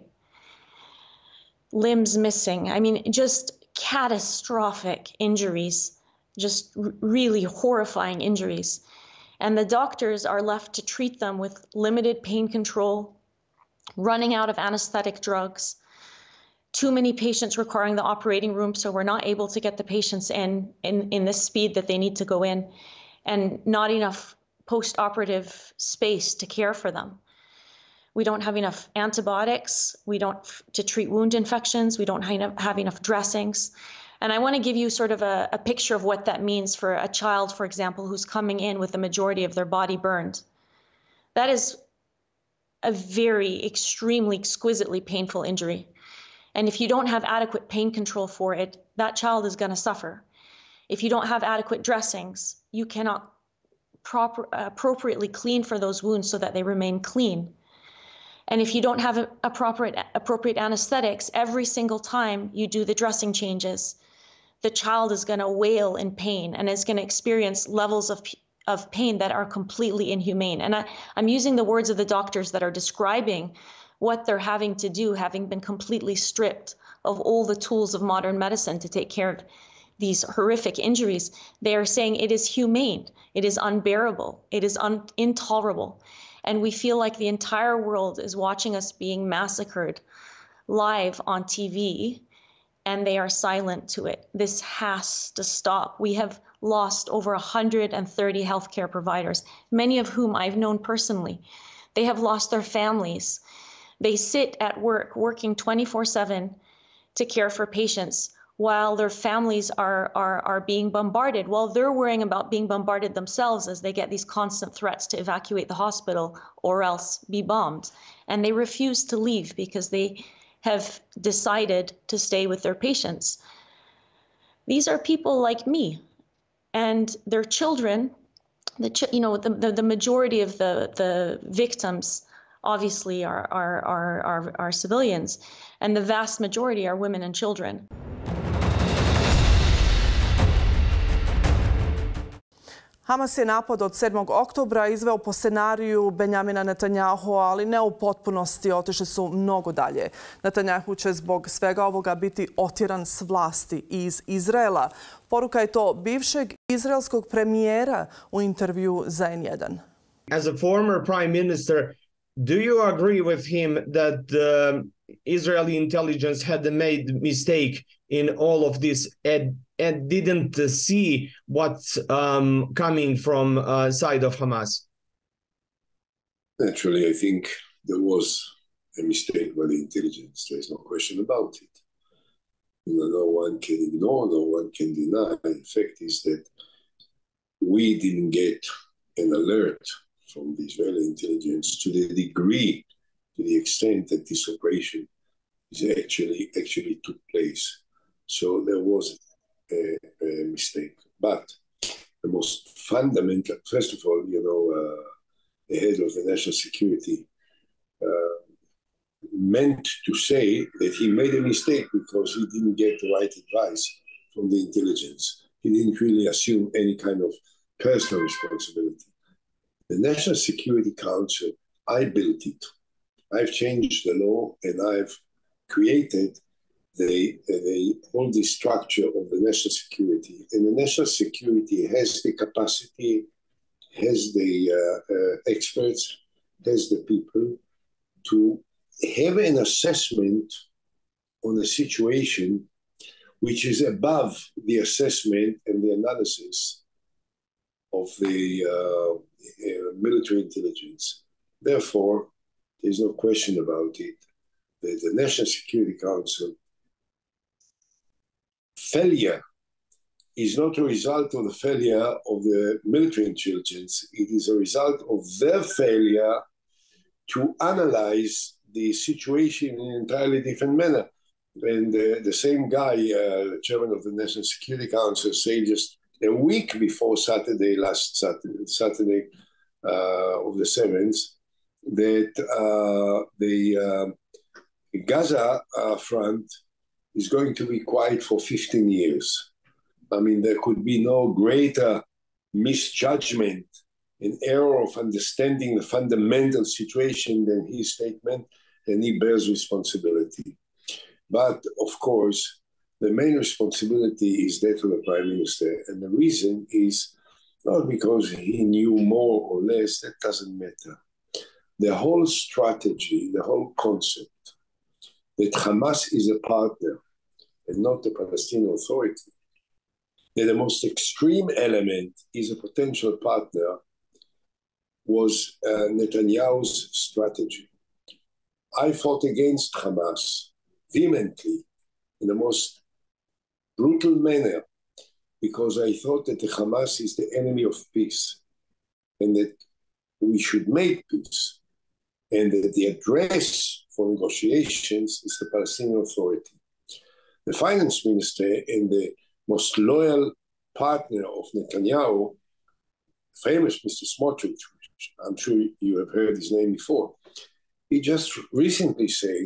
limbs missing. I mean, just catastrophic injuries, just r- really horrifying injuries. And the doctors are left to treat them with limited pain control, running out of anesthetic drugs, too many patients requiring the operating room, so we're not able to get the patients in, in, in the speed that they need to go in, and not enough post-operative space to care for them. We don't have enough antibiotics. We don't to treat wound infections. We don't have enough dressings. And I want to give you sort of a, a picture of what that means for a child, for example, who's coming in with the majority of their body burned. That is a very extremely exquisitely painful injury. And if you don't have adequate pain control for it, that child is going to suffer. If you don't have adequate dressings, you cannot proper, appropriately clean for those wounds so that they remain clean. And if you don't have a, appropriate, appropriate anesthetics, every single time you do the dressing changes, the child is going to wail in pain and is going to experience levels of, of pain that are completely inhumane. And I, I'm using the words of the doctors that are describing what they're having to do, having been completely stripped of all the tools of modern medicine to take care of these horrific injuries. They are saying it is humane, it is unbearable, it is un intolerable. And we feel like the entire world is watching us being massacred live on T V, and they are silent to it. This has to stop. We have lost over one hundred thirty healthcare providers, many of whom I've known personally. They have lost their families. They sit at work, working twenty-four seven to care for patients, while their families are, are, are being bombarded, while they're worrying about being bombarded themselves as they get these constant threats to evacuate the hospital or else be bombed. And they refuse to leave because they have decided to stay with their patients. These are people like me and their children. The ch you know the, the, the majority of the, the victims obviously are, are, are, are, are civilians, and the vast majority are women and children. Hamas je napad od sedmog oktobra izveo po scenariju Benjamina Netanjahua, ali ne u potpunosti, otišli su mnogo dalje. Netanjahu će zbog svega ovoga biti otjeran s vlasti iz Izraela. Poruka je to bivšeg izraelskog premijera u intervju za N jedan. As a former prime minister, do you agree with him that the Israeli intelligence had made mistake in all of this and, and didn't see what's um, coming from uh, side of Hamas? Naturally, I think there was a mistake by the intelligence. There is no question about it. You know, no one can ignore, no one can deny. The fact is that we didn't get an alert from the Israeli intelligence to the degree, to the extent that this operation is actually actually took place. So there was a, a mistake. But the most fundamental, first of all, you know, uh, the head of the national security uh, meant to say that he made a mistake because he didn't get the right advice from the intelligence. He didn't really assume any kind of personal responsibility. The National Security Council, I built it. I've changed the law and I've created the, the whole the structure of the national security. And the national security has the capacity, has the uh, uh, experts, has the people to have an assessment on a situation which is above the assessment and the analysis of the uh, uh, military intelligence. Therefore, there's no question about it that the National Security Council failure is not a result of the failure of the military intelligence. It is a result of their failure to analyze the situation in an entirely different manner. And uh, the same guy, uh, the chairman of the National Security Council, said just a week before Saturday, last Saturday, Saturday uh, of the seventh, that uh, the uh, Gaza uh, front is going to be quiet for fifteen years. I mean, there could be no greater misjudgment, an error of understanding the fundamental situation than his statement, and he bears responsibility. But, of course, the main responsibility is that of the Prime Minister. And the reason is not because he knew more or less, that doesn't matter. The whole strategy, the whole concept that Hamas is a partner and not the Palestinian Authority, that the most extreme element is a potential partner, was uh, Netanyahu's strategy. I fought against Hamas vehemently in the most brutal manner because I thought that the Hamas is the enemy of peace and that we should make peace and that the address for negotiations is the Palestinian Authority. The finance minister and the most loyal partner of Netanyahu famous Mister Smotrich, which I'm sure you have heard his name before, he just recently said,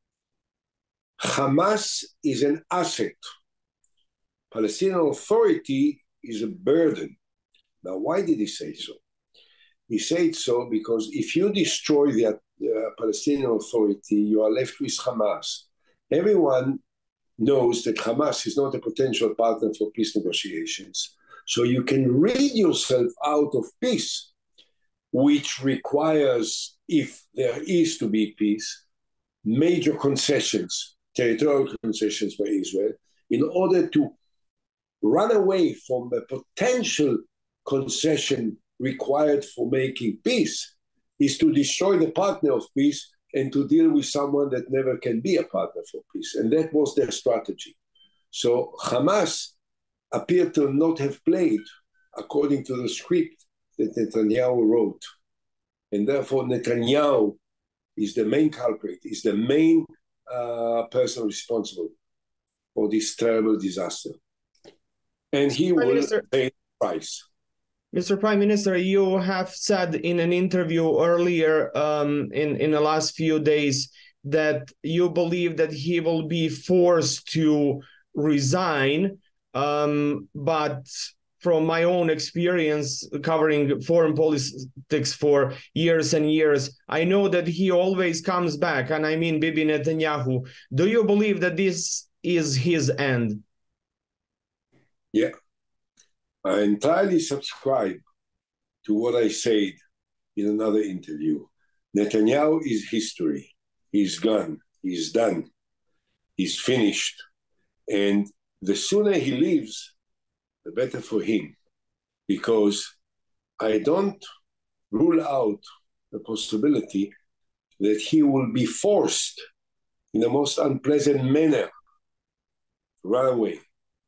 Hamas is an asset. Palestinian Authority is a burden. Now, why did he say so? He said so because if you destroy the uh, Palestinian Authority, you are left with Hamas. Everyone knows that Hamas is not a potential partner for peace negotiations. So you can rid yourself out of peace, which requires, if there is to be peace, major concessions, territorial concessions by Israel, in order to run away from the potential concession required for making peace, is to destroy the partner of peace and to deal with someone that never can be a partner for peace. And that was their strategy. So Hamas appeared to not have played according to the script that Netanyahu wrote. And therefore Netanyahu is the main culprit, is the main uh, person responsible for this terrible disaster. And he Prime will Minister, pay the price. Mister Prime Minister, you have said in an interview earlier um, in, in the last few days that you believe that he will be forced to resign. Um, but from my own experience covering foreign politics for years and years, I know that he always comes back, and I mean Bibi Netanyahu. Do you believe that this is his end? Yeah. I entirely subscribe to what I said in another interview. Netanyahu is history. He's gone. He's done. He's finished. And the sooner he leaves, the better for him. Because I don't rule out the possibility that he will be forced in the most unpleasant manner to run away.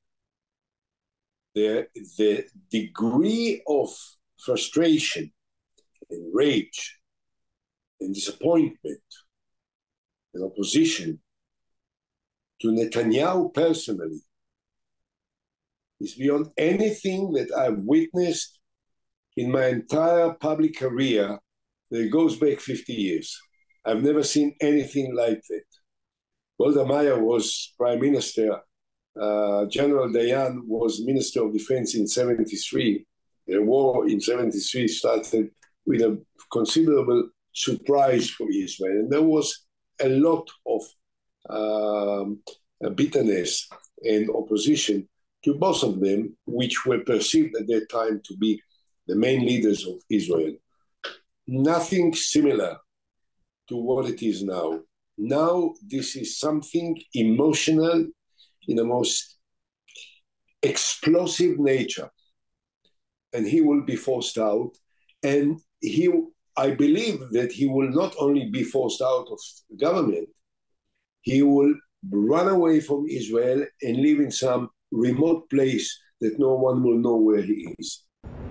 The, the degree of frustration and rage and disappointment and opposition to Netanyahu personally is beyond anything that I've witnessed in my entire public career that goes back fifty years. I've never seen anything like that. Golda Meir was prime minister. Uh, General Dayan was Minister of Defense in seventy-three. The war in seventy-three started with a considerable surprise for Israel. And there was a lot of um, bitterness and opposition to both of them, which were perceived at that time to be the main leaders of Israel. Nothing similar to what it is now. Now, this is something emotional in the most explosive nature. And he will be forced out. And he, I believe that he will not only be forced out of government, he will run away from Israel and live in some remote place that no one will know where he is.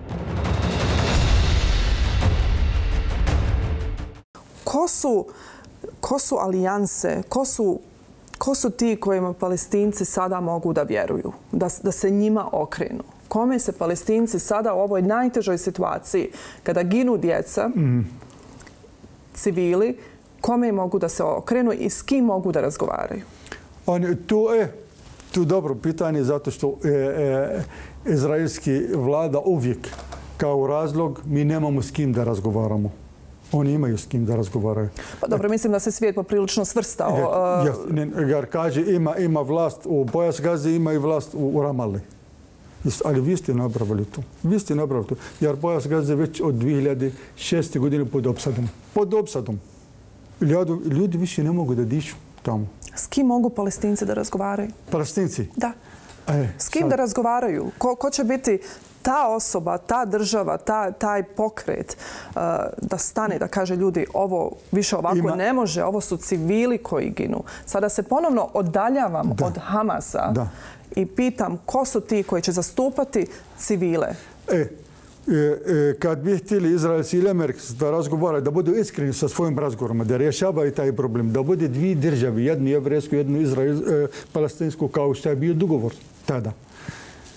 Ko su, ko su alijanse, ko su Ko su ti kojima Palestinci sada mogu da vjeruju, da, da se njima okrenu? Kome se Palestinci sada u ovoj najtežoj situaciji, kada ginu djeca, mm. civili, kome mogu da se okrenu i s kim mogu da razgovaraju? On, tu je tu dobro pitanje zato što e, e, izraelski vlada uvijek kao razlog mi nemamo s kim da razgovaramo. Oni imaju s kim da razgovaraju. Pa dobro, mislim da se svijet poprilično svrstao. Ja, jer kaže ima, ima vlast u pojas Gaze, ima i vlast u, u Ramali. Ali vi ste napravili to. Vi ste napravili to. Jer pojas Gaze već od dvije hiljade šeste. godine pod opsadom. Pod opsadom. Ljudi, ljudi više ne mogu da dišu tamo. S kim mogu Palestinci da razgovaraju? Palestinci? Da. E, s kim sad da razgovaraju? Ko, ko će biti ta osoba, ta država, ta, taj pokret uh, da stane, da kaže ljudi ovo više ovako Ima... ne može, ovo su civili koji ginu. Sada se ponovno oddaljavam da. od Hamasa da. i pitam ko su ti koji će zastupati civile? E, e, e, kad bi htjeli Izraelci ili Amerikanci da razgovaraju, da budu iskreni sa svojim razgovorima, da rješavaju taj problem, da bude dvije države, jednu jevrejsku, jednu izrael, e, palestinsku, kao što je bio dogovor tada.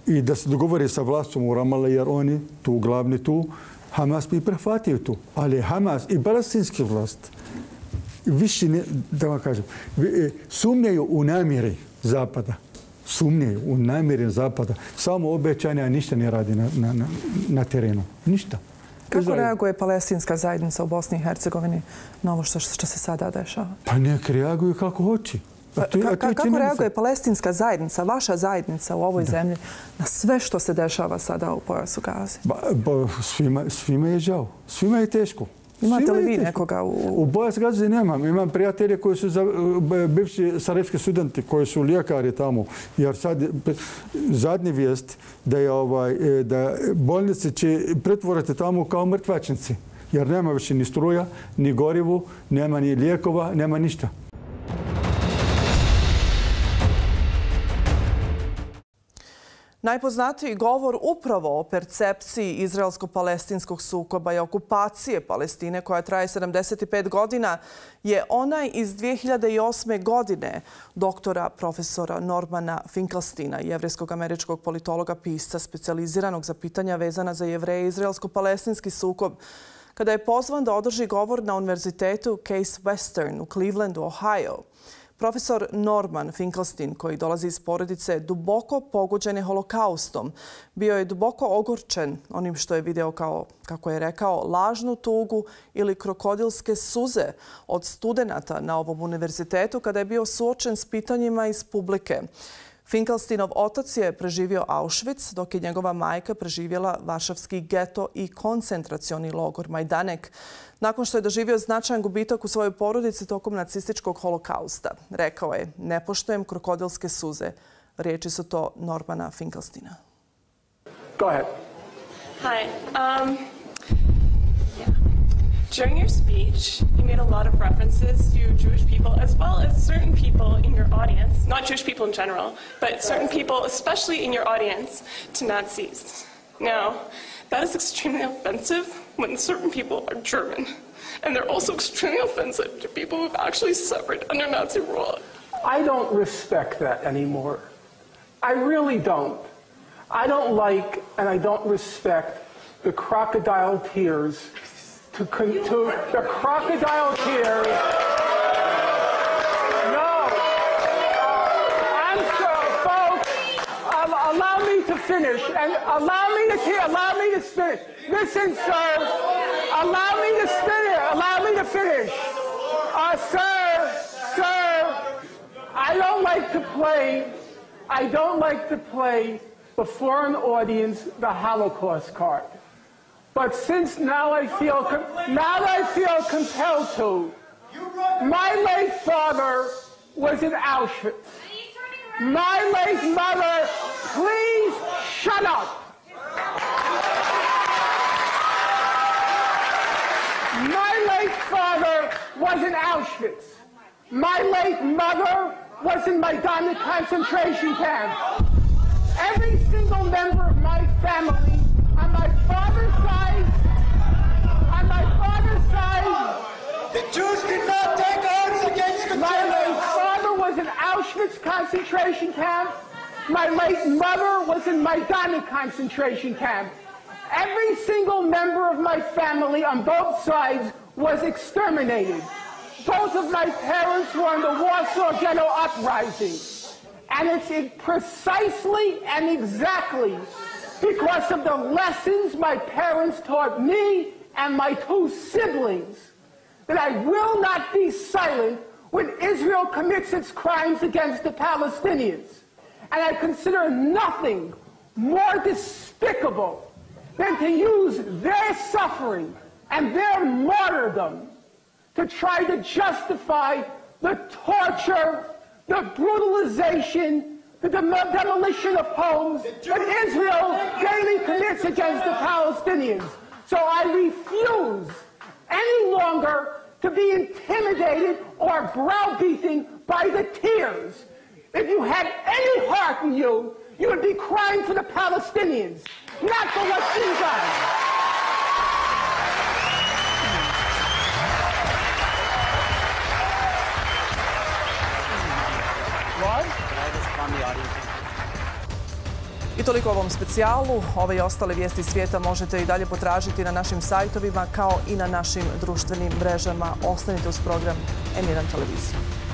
i da se dogovori sa vlastom u Ramallah, jer oni tu glavni tu, Hamas bi prihvatio tu. Ali Hamas i palestinski vlast više, ne, da vam kažem, sumnjaju u namjeri Zapada. Sumnjaju u namjeri Zapada. Samo obećanja ništa ne radi na, na, na terenu. Ništa. Kako Izrael... reaguje palestinska zajednica u Bosni i Hercegovini na ovo što, što se sada dešava? Pa nek reaguju kako hoće. Pa, ka, ka, kako reaguje palestinska zajednica, vaša zajednica u ovoj da. zemlji na sve što se dešava sada u pojasu Gaze? Ba, ba, svima, svima je žao. Svima je teško. Imate li vi nekoga u... U pojas Gaze nemam. Imam prijatelje koji su za, bivši sarajevski studenti, koji su ljekari tamo. Jer sad zadnji vijest da je ovaj, da bolnice će pretvoriti tamo kao mrtvačnici. Jer nema više ni struja, ni gorivu, nema ni lijekova, nema ništa. Najpoznatiji govor upravo o percepciji izraelsko-palestinskog sukoba i okupacije Palestine, koja traje sedamdeset pet godina, je onaj iz dvije hiljade osme. godine doktora profesora Normana Finkelsteina, jevrejskog američkog politologa, pisca specijaliziranog za pitanja vezana za Jevreje i izraelsko-palestinski sukob, kada je pozvan da održi govor na univerzitetu Case Western u Clevelandu, Ohio. Profesor Norman Finkelstein, koji dolazi iz porodice duboko pogođene holokaustom, bio je duboko ogorčen onim što je video kao, kako je rekao, lažnu tugu ili krokodilske suze od studenata na ovom univerzitetu kada je bio suočen s pitanjima iz publike. Finkelsteinov otac je preživio Auschwitz, dok je njegova majka preživjela Varšavski geto i koncentracioni logor Majdanek, nakon što je doživio značajan gubitak u svojoj porodici tokom nacističkog holokausta. Rekao je, ne poštujem krokodilske suze. Riječi su to Normana Finkelsteina. Go ahead. Hi. Um, yeah. During your speech, you made a lot of references to Jewish people as well as certain people in your audience, not Jewish people in general, but certain people, especially in your audience, to Nazis. Now, that is extremely offensive when certain people are German. And they're also extremely offensive to people who've actually suffered under Nazi rule. I don't respect that anymore. I really don't. I don't like and I don't respect the crocodile tears to, con to the crocodile tears. No. Uh, I'm so, folks, uh, allow me to finish and allow me to allow me to finish. Listen, sir. Allow me to finish. Allow me to finish. Uh, sir, sir, I don't like to play. I don't like to play before an audience the Holocaust card. But since now I feel now I feel compelled to. My late father was in Auschwitz. My late mother, please shut up. My late father was in Auschwitz. My late mother was in Majdanek concentration camp. Every single member of my family, on my father's side, on my father's side, the Jews did not take arms against the my Germans. late father was in Auschwitz concentration camp. My late mother was in Majdanek concentration camp. Every single member of my family on both sides was exterminated. Both of my parents were in the Warsaw Ghetto Uprising. And it's precisely and exactly because of the lessons my parents taught me and my two siblings that I will not be silent when Israel commits its crimes against the Palestinians. And I consider nothing more despicable than to use their suffering and their martyrdom to try to justify the torture, the brutalization, the dem demolition of homes that Israel daily commits against the Palestinians. So I refuse any longer to be intimidated or browbeaten by the tears. If you had any heart in you, you would be crying for the Palestinians, not for what's been done. I toliko o ovom specijalu. Ove i ostale vijesti svijeta možete i dalje potražiti na našim sajtovima kao i na našim društvenim mrežama. Ostanite uz program N jedan televizije.